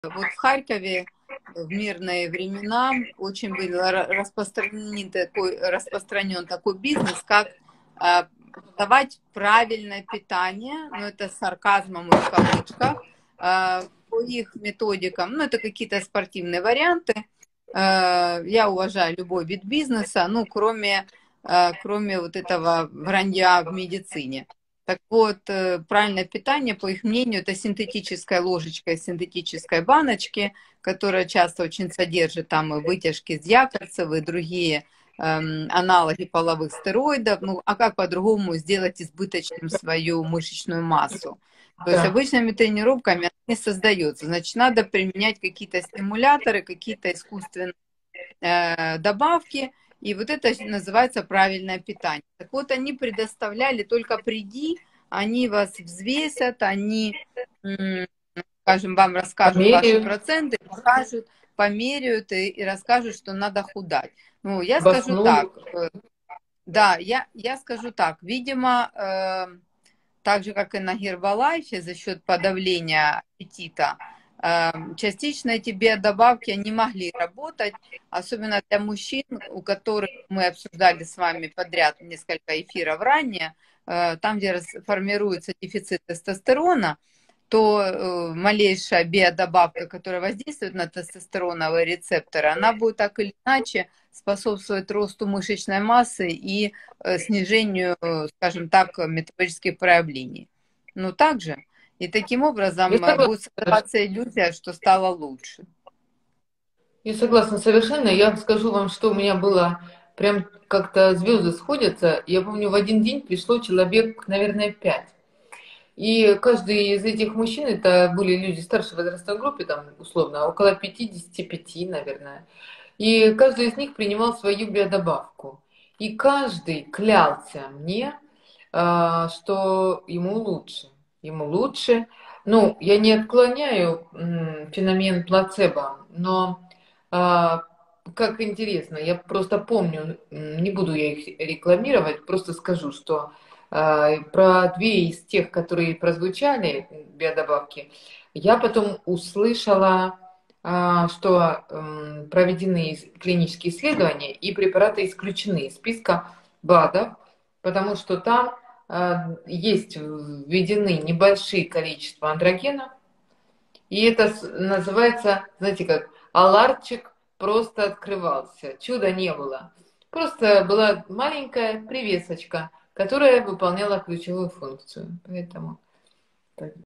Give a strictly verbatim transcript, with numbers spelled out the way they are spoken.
Вот в Харькове в мирные времена очень был ра- распространен такой, распространен такой бизнес, как а, давать правильное питание, ну это с сарказмом и в кавычках, а, по их методикам, ну это какие-то спортивные варианты. А, Я уважаю любой вид бизнеса, ну кроме, а, кроме вот этого вранья в медицине. Так вот, э, правильное питание, по их мнению, это синтетическая ложечка из синтетической баночки, которая часто очень содержит там и вытяжки из якорцев и другие эм, аналоги половых стероидов. Ну, а как по-другому сделать избыточным свою мышечную массу? То есть Да. обычными тренировками она не создается. Значит, надо применять какие-то стимуляторы, какие-то искусственные э, добавки, и вот это называется правильное питание. Так вот, они предоставляли, только приди, они вас взвесят, они, скажем, вам расскажут ваши Померяют, проценты, покажут, померяют и, и расскажут, что надо худать. Ну, я скажу так, обоснуют. э, да, я, я скажу так, видимо, э, так же, как и на Гербалайфе, за счет подавления аппетита, э, частично эти биодобавки не могли работать, особенно для мужчин, у которых мы обсуждали с вами подряд несколько эфиров ранее, э, там, где рас- формируется дефицит тестостерона, то э, малейшая биодобавка, которая воздействует на тестостероновые рецепторы, она будет так или иначе способствовать росту мышечной массы и э, снижению, э, скажем так, метаболических проявлений. Но также и таким Я образом э, будет согласна. создаваться иллюзия, что стало лучше. Я согласна совершенно. Я скажу вам, что у меня было прям как-то звезды сходятся. Я помню, в один день пришло человек, наверное, пять. И каждый из этих мужчин, это были люди старшей возрастной группе, там, условно, около пятидесяти пяти, наверное. И каждый из них принимал свою биодобавку. И каждый клялся мне, а, что ему лучше. Ему лучше. Ну, я не отклоняю м, феномен плацебо, но а, как интересно, я просто помню, м, не буду я их рекламировать, просто скажу, что а, про две из тех, которые прозвучали, биодобавки, я потом услышала, а, что м, проведены ис- клинические исследования и препараты исключены из списка БАДов, потому что там а, есть введены небольшие количества андрогена, и это с- называется, знаете как, аларчик просто открывался, чуда не было. Просто была маленькая привесочка, которая выполняла ключевую функцию. Поэтому так.